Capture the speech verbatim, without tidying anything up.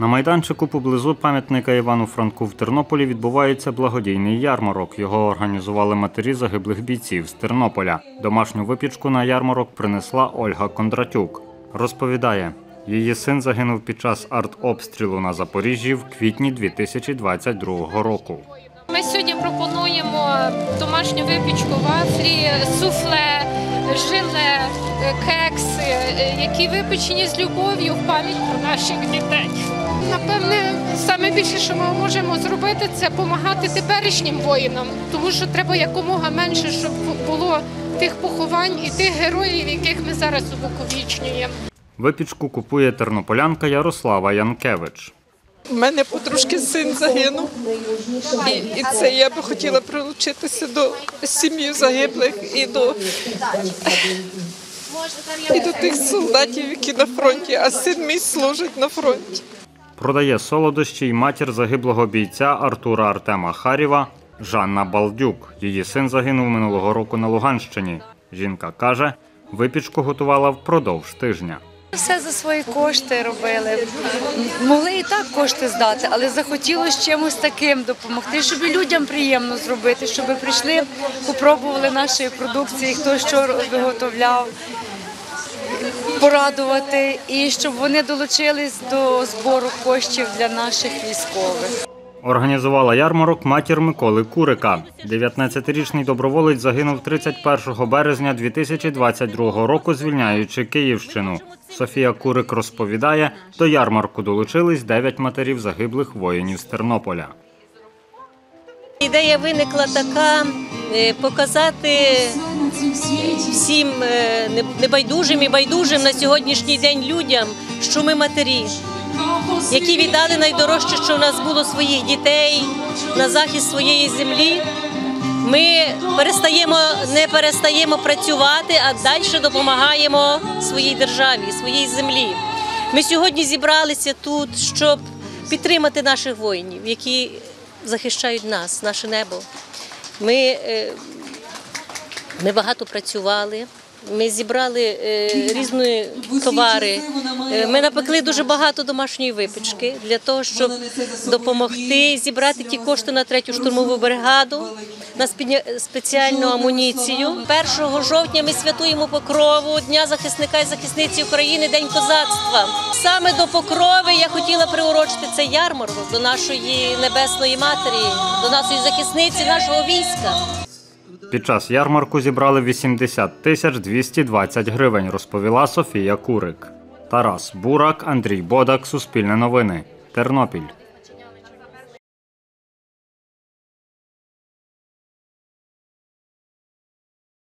На майданчику поблизу пам'ятника Івану Франку в Тернополі відбувається благодійний ярмарок. Його організували матері загиблих бійців з Тернополя. Домашню випічку на ярмарок принесла Ольга Кондратюк. Розповідає, її син загинув під час артобстрілу на Запоріжжі в квітні дві тисячі двадцять другого року. Ми сьогодні пропонуємо домашню випічку, вафлі, суфле, желе, кекси, які випечені з любов'ю в пам'ять про наших дітей. Напевне, саме більше, що ми можемо зробити, це допомагати теперішнім воїнам, тому що треба якомога менше, щоб було тих поховань і тих героїв, яких ми зараз увіковічнюємо. Випічку купує тернополянка Ярослава Янкевич. У мене подружки син загинув, і, і це я би хотіла прилучитися до сім'ї загиблих і до, і до тих солдатів, які на фронті, а син мій служить на фронті. Продає солодощі й матір загиблого бійця Артура Артема Харєва Жанна Балдюк. Її син загинув минулого року на Луганщині. Жінка каже, випічку готувала впродовж тижня. Все за свої кошти робили. Могли і так кошти здати, але захотілося чимось таким допомогти, щоб і людям приємно зробити, щоб прийшли, попробували нашої продукції, хто що виготовляв, порадувати, і щоб вони долучились до збору коштів для наших військових. Організувала ярмарок матір Миколи Курика. дев'ятнадцятирічний доброволець загинув тридцять першого березня дві тисячі двадцять другого року, звільняючи Київщину. Софія Курик розповідає, до ярмарку долучились дев'ять матерів загиблих воїнів з Тернополя. Ідея виникла така – показати всім небайдужим і байдужим на сьогоднішній день людям, що ми матері, які віддали найдорожче, що в нас було, своїх дітей на захист своєї землі. Ми перестаємо, не перестаємо працювати, а далі допомагаємо своїй державі, своїй землі. Ми сьогодні зібралися тут, щоб підтримати наших воїнів, які захищають нас, наше небо. Ми, ми багато працювали. Ми зібрали е, різні товари, ми напекли дуже багато домашньої випічки для того, щоб допомогти зібрати ті кошти на третю штурмову бригаду, на спеціальну амуніцію. першого жовтня ми святуємо Покрову, Дня захисника і захисниці України, День козацтва. Саме до Покрови я хотіла приурочити цей ярмарок до нашої Небесної Матері, до нашої захисниці, нашого війська. Під час ярмарку зібрали вісімдесят тисяч двісті двадцять гривень, розповіла Софія Курик. Тарас Бурак, Андрій Бодак, Суспільне новини, Тернопіль.